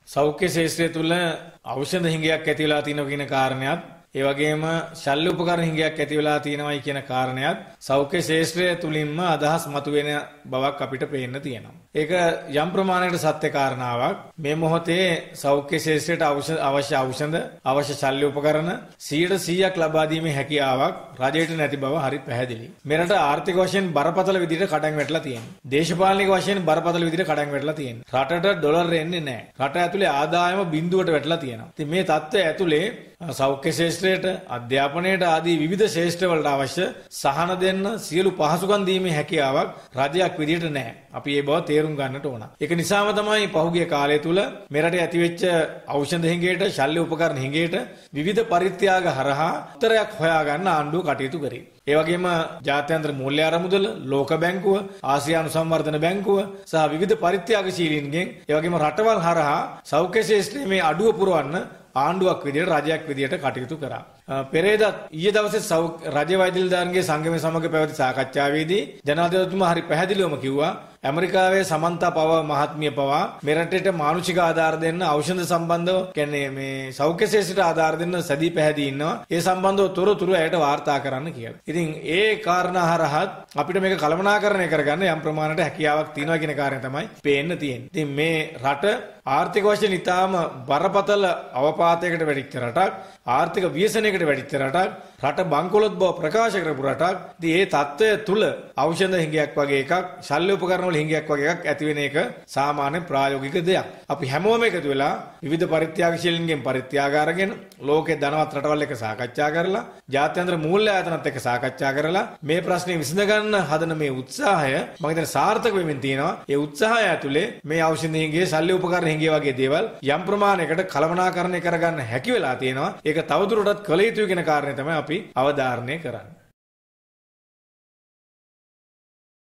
සෞඛ්‍ය ශාස්ත්‍රය තුළ ඖෂධ හිඟයක් ඇති වෙලා තියෙනවා කියන කාරණයක්, ඒ වගේම ශල්‍ය උපකරණ හිඟයක් ඇති වෙලා තියෙනවායි කියන කාරණයක් සෞඛ්‍ය ශාස්ත්‍රය තුලින්ම අදහස් මතුවෙන බවක් අපිට පේන්න තියෙනවා. ඒක යම් ප්‍රමාණයකට සත්‍ය කාරණාවක්. මේ මොහොතේ සෞඛ්‍ය ශාස්ත්‍රයට අවශ්‍ය ඖෂධ, අවශ්‍ය ශල්‍ය උපකරණ 100% ලබා දීමේ හැකියාවක් රජයට නැති බව හරි පැහැදිලි. මෙරට ආර්ථික වශයෙන් බරපතල විදිහට කඩන් වැටලා තියෙනවා. දේශපාලනික වශයෙන් බරපතල විදිහට කඩන් වැටලා තියෙනවා. රටට ඩොලර් එන්නේ නැහැ. රට ඇතුලේ ආදායම බිඳුවට වැටලා තියෙනවා. ඉතින් මේ තත්ත්වය ඇතුලේ සෞඛ්‍ය ශාස්ත්‍රයට, අධ්‍යාපනයට ආදී විවිධ ශාස්ත්‍රවලට අවශ්‍ය සහන දෙන්න සියලු පහසුකම් දීමේ හැකියාවක් රජයක් විදියට නැහැ. අපි ඒ බව තේරුම් ගන්නට ඕන. ඒක නිසාම තමයි පහුගිය කාලය තුල මෙරට ඇතිවෙච්ච ඖෂධ හිඟයට, ශල්‍ය උපකරණ හිඟයට විවිධ පරිත්‍යාග හරහා උත්තරයක් හොයාගන්න ආණ්ඩුව කටයුතු කරේ. ඒ වගේම ජාත්‍යන්තර මූල්‍ය අරමුදල, ලෝක බැංකුව, ආසියානු සංවර්ධන බැංකුව සහ විවිධ පරිත්‍යාගශීලීන්ගෙන් ඒ වගේම රටවල් හරහා සෞඛ්‍ය ශාස්ත්‍රයේ මේ අඩුව පුරවන්න ආණ්ඩුවක් විදියට, රජයක් විදියට කටයුතු කරා. පෙරේද ඊයේ දවසේ රජ වෛද්‍ය නිලධාරීන්ගේ සංගමය සමග පැවති සාකච්ඡාවේදී ජනාධිපතිතුමා හරි පැහැදිලිවම කිව්වා ඇමරිකාවේ සමන්තා පව මහත්මිය පවා මෙරටට මානසික ආධාර දෙන්න, ඖෂධ සම්බන්ධව කියන්නේ මේ සෞඛ්‍ය ශාස්ත්‍රයට ආධාර දෙන්න සැදී පැහැදී ඉන්නවා. ඒ සම්බන්ධව තොරතුරු ඇයට වාර්තා කරන්න කියලා. ඉතින් ඒ කාරණා හරහත් අපිට මේක කළමනාකරණය කරගන්න යම් ප්‍රමාණයට හැකියාවක් තියෙනවා කියන කාරණය තමයි පේන්න තියෙන්නේ. ඉතින් මේ රට ආර්ථික වශයෙන් ඉතාම බරපතල අවපාතයකට වැටිච්ච රටක්, ආර්ථික ව්‍යසනයකට වැටිච්ච රටක්, රට බංකොලොත් බව ප්‍රකාශ කරපු රටක්. ඉතින් මේ தত্ত্বය තුල ඖෂධ හිඟයක් වගේ එකක්, ශල්‍ය උපකරණ වල හිඟයක් වගේ එකක් ඇති වෙන එක සාමාන්‍ය ප්‍රායෝගික දෙයක්. අපි හැමෝම එකතු වෙලා විවිධ පරිත්‍යාගශීලීන්ගෙන් පරිත්‍යාග අරගෙන ලෝකේ ධනවත් රටවල් එක්ක සාකච්ඡා කරලා, ජාත්‍යන්තර මූල්‍ය ආයතනත් එක්ක සාකච්ඡා කරලා මේ ප්‍රශ්නේ විසඳ ගන්න හදන මේ උත්සාහය මම හිතන්නේ සාර්ථක වෙමින් තියෙනවා. ඒ උත්සාහය ඇතුලේ මේ ඖෂධ හිඟේ, ශල්‍ය උපකරණ හිඟේ වගේ දේවල් යම් ප්‍රමාණයකට කළමනාකරණය කරගන්න හැකි වෙලා තියෙනවා. ඒක තවදුරටත් කළ යුතුයි කියන කාරණේ තමයි අපි අවධාරණය කරන්නේ.